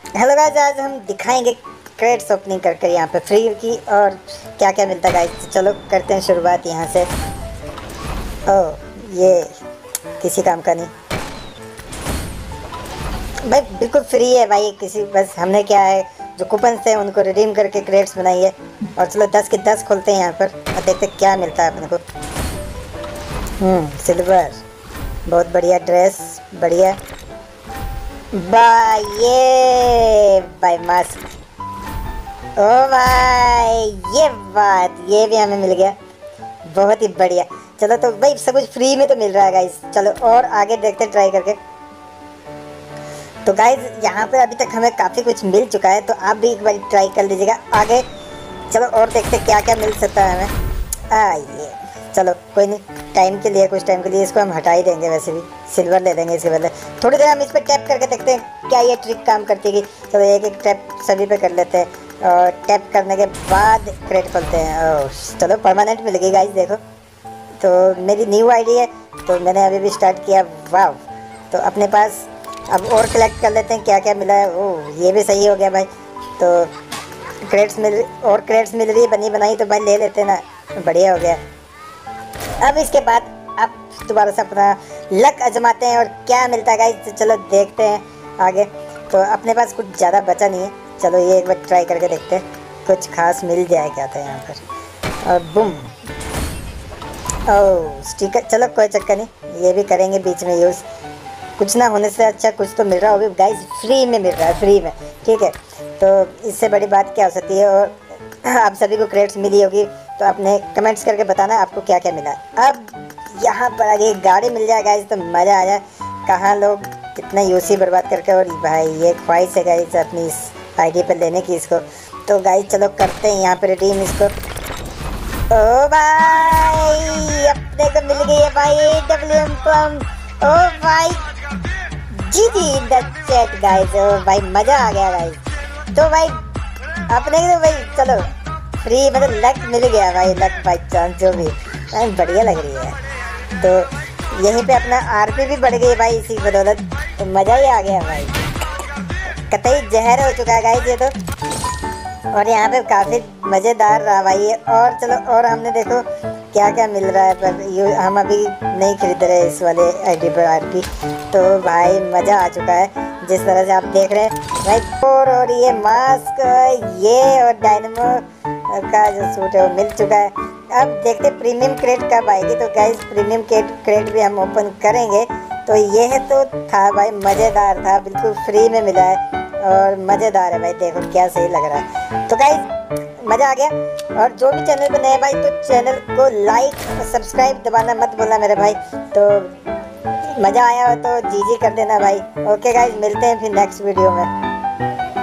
Hello guys, आज हम दिखाएंगे क्रेड्स ओपनिंग कर यहाँ पे फ्री की और क्या क्या मिलता है गाइस। तो चलो करते हैं शुरुआत यहाँ से। ओह ये किसी काम का नहीं भाई, बिल्कुल फ्री है भाई। किसी बस हमने क्या है, जो कूपन थे उनको रिडीम करके क्रेड्स बनाई है। और चलो 10 के 10 खोलते हैं यहाँ पर और देखते हैं क्या मिलता है अपने को। सिल्वर, बहुत बढ़िया ड्रेस, बढ़िया भाई। ये भाई मास्क, ओ भाई ये बात, ये भी हमें मिल गया, बहुत ही बढ़िया। चलो तो भाई सब कुछ फ्री में तो मिल रहा है गाइस। चलो और आगे देखते हैं ट्राई करके। तो गाइस यहाँ पे अभी तक हमें काफ़ी कुछ मिल चुका है, तो आप भी एक बार ट्राई कर लीजिएगा आगे। चलो और देखते हैं क्या क्या मिल सकता है हमें। ये चलो कोई नहीं, टाइम के लिए, कुछ टाइम के लिए इसको हम हटा ही देंगे। वैसे भी सिल्वर ले लेंगे इसके बदले। थोड़ी देर हम इस पर टैप करके देखते हैं क्या ये ट्रिक काम करती है। चलो एक एक टैप सभी पे कर लेते हैं और टैप करने के बाद क्रेडिट खोलते हैं। और चलो परमानेंट मिल गई गाइस, देखो। तो मेरी न्यू आईडी है तो मैंने अभी भी स्टार्ट किया। वाव, तो अपने पास अब और कलेक्ट कर लेते हैं क्या क्या मिला है। ओह ये भी सही हो गया भाई। तो क्रेडिट्स मिल रही है बनी बनाई, तो भाई ले लेते हैं ना, बढ़िया हो गया। अब इसके बाद आप दोबारा से अपना लक आजमाते हैं और क्या मिलता है गाइस। तो चलो देखते हैं आगे। तो अपने पास कुछ ज़्यादा बचा नहीं है, चलो ये एक बार ट्राई करके देखते हैं कुछ खास मिल जाए क्या था यहाँ पर। और बुम, ओह स्टिकर, चलो कोई चक्कर नहीं, ये भी करेंगे बीच में यूज़। कुछ ना होने से अच्छा कुछ तो मिल रहा होगा गाइस, फ्री में मिल रहा है, फ्री में, ठीक है। तो इससे बड़ी बात क्या हो सकती है। और आप सभी को क्रेडिट्स मिली होगी, तो अपने कमेंट्स करके बताना आपको क्या क्या मिला। अब यहाँ पर आगे गाड़ी मिल जाए गाइस तो मज़ा आ जाए। कहाँ लोग कितना यूसी बर्बाद करके। और भाई ये ख्वाहिश है गाइस अपनी इस आईडी पर लेने की इसको। तो गाइस चलो करते हैं यहाँ पर रिडीम इसको। ओ भाई अपने को मिल गई है भाई WM पंप। ओ भाई जी द चैट गाइस। ओ भाई मज़ा आ गया गाइस। तो भाई अपने तो भाई चलो फ्री मतलब लक मिल गया भाई, लक बाई चांस जो भी भाई, बढ़िया लग रही है। तो यहीं पे अपना आरपी भी बढ़ गई भाई इसी बदौलत, तो मज़ा ही आ गया भाई। कतई जहर हो चुका है गाइस ये तो। और यहाँ पे काफ़ी मज़ेदार रहा भाई ये। और चलो और हमने देखो क्या क्या मिल रहा है, पर हम अभी नहीं खरीद रहे इस वाले आईडी पर आरपी। तो भाई मज़ा आ चुका है जिस तरह से आप देख रहे हैं भाई। और ये मास्क, ये और डायनेमो का जो सूट है वो मिल चुका है। अब देखते प्रीमियम क्रेड कब आएगी। तो गाइस प्रीमियम क्रेड भी हम ओपन करेंगे। तो ये तो था भाई, मज़ेदार था, बिल्कुल फ्री में मिला है और मज़ेदार है भाई। देखो क्या सही लग रहा है। तो गाइस मज़ा आ गया। और जो भी चैनल पे नए भाई, तो चैनल को लाइक और सब्सक्राइब दबाना मत भूलना मेरे भाई। तो मज़ा आया हो तो जी कर देना भाई। ओके गाइस, मिलते हैं फिर नेक्स्ट वीडियो में।